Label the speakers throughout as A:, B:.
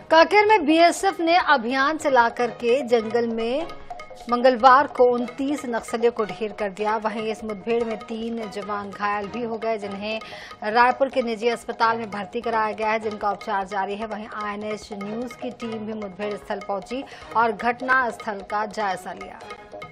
A: कांकेर में बीएसएफ ने अभियान चलाकर के जंगल में मंगलवार को 29 नक्सलियों को ढेर कर दिया। वहीं इस मुठभेड़ में 3 जवान घायल भी हो गए, जिन्हें रायपुर के निजी अस्पताल में भर्ती कराया गया है, जिनका उपचार जारी है। वहीं आईएनएच न्यूज की टीम भी मुठभेड़ स्थल पहुंची और घटना स्थल का जायजा लिया।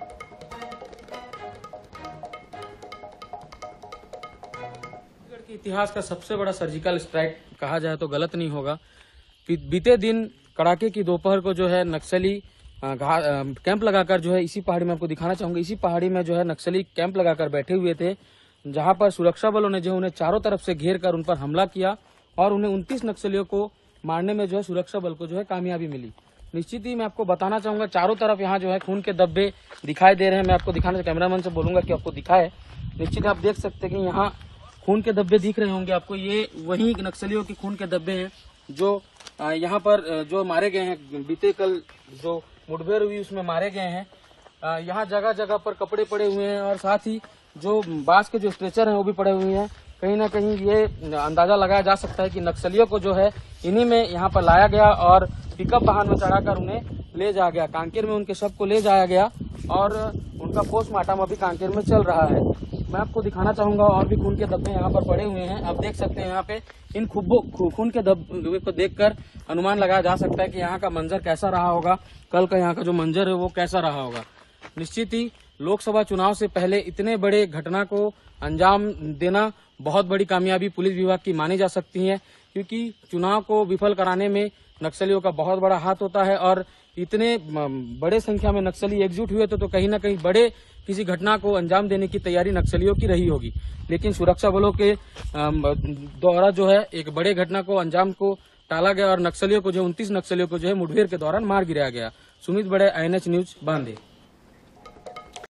B: इतिहास का सबसे बड़ा सर्जिकल स्ट्राइक कहा जाए तो गलत नहीं होगा। बीते दिन कड़ाके की दोपहर को जो है नक्सली कैंप लगाकर जो है इसी पहाड़ी में आपको दिखाना चाहूंगा। इसी पहाड़ी में जो है नक्सली कैंप लगाकर बैठे हुए थे, जहां पर सुरक्षा बलों ने जो उन्हें चारों तरफ से घेर कर उन पर हमला किया और उन्हें 29 नक्सलियों को मारने में जो है सुरक्षा बल को जो है कामयाबी मिली। निश्चित ही मैं आपको बताना चाहूंगा, चारों तरफ यहाँ जो है खून के धब्बे दिखाई दे रहे हैं। मैं आपको दिखाने से कैमरामैन से बोलूंगा कि आपको दिखाए। निश्चित आप देख सकते हैं कि यहाँ खून के धब्बे दिख रहे होंगे आपको। ये वही नक्सलियों के खून के धब्बे हैं जो यहाँ पर जो मारे गए हैं। बीते कल जो मुठभेड़ हुई उसमें मारे गए हैं। यहाँ जगह जगह पर कपड़े पड़े हुए हैं और साथ ही जो बांस के जो स्ट्रेचर हैं वो भी पड़े हुए हैं। कहीं ना कहीं ये अंदाजा लगाया जा सकता है कि नक्सलियों को जो है इन्हीं में यहाँ पर लाया गया और पिकअप वाहन में चढ़ाकर उन्हें ले जाया गया। कांकेर में उनके शव को ले जाया गया और उनका पोस्टमार्टम अभी कांकेर में चल रहा है। मैं आपको दिखाना चाहूंगा और भी खून के धब्बे यहाँ पर पड़े हुए हैं। आप देख सकते हैं यहाँ पे इन खून के धब्बे को देखकर अनुमान लगाया जा सकता है कि यहाँ का मंजर कैसा रहा होगा, कल का यहाँ का जो मंजर है वो कैसा रहा होगा। निश्चित ही लोकसभा चुनाव से पहले इतने बड़े घटना को अंजाम देना बहुत बड़ी कामयाबी पुलिस विभाग की मानी जा सकती है, क्योंकि चुनाव को विफल कराने में नक्सलियों का बहुत बड़ा हाथ होता है। और इतने बड़े संख्या में नक्सली एकजुट हुए तो कहीं ना कहीं बड़े किसी घटना को अंजाम देने की तैयारी नक्सलियों की रही होगी। लेकिन सुरक्षा बलों के द्वारा जो है एक बड़े घटना को अंजाम को टाला गया और नक्सलियों को जो 29 नक्सलियों को जो है मुठभेड़ के दौरान मार गिराया गया। सुमित बड़े, आईएनएच न्यूज, बांदे।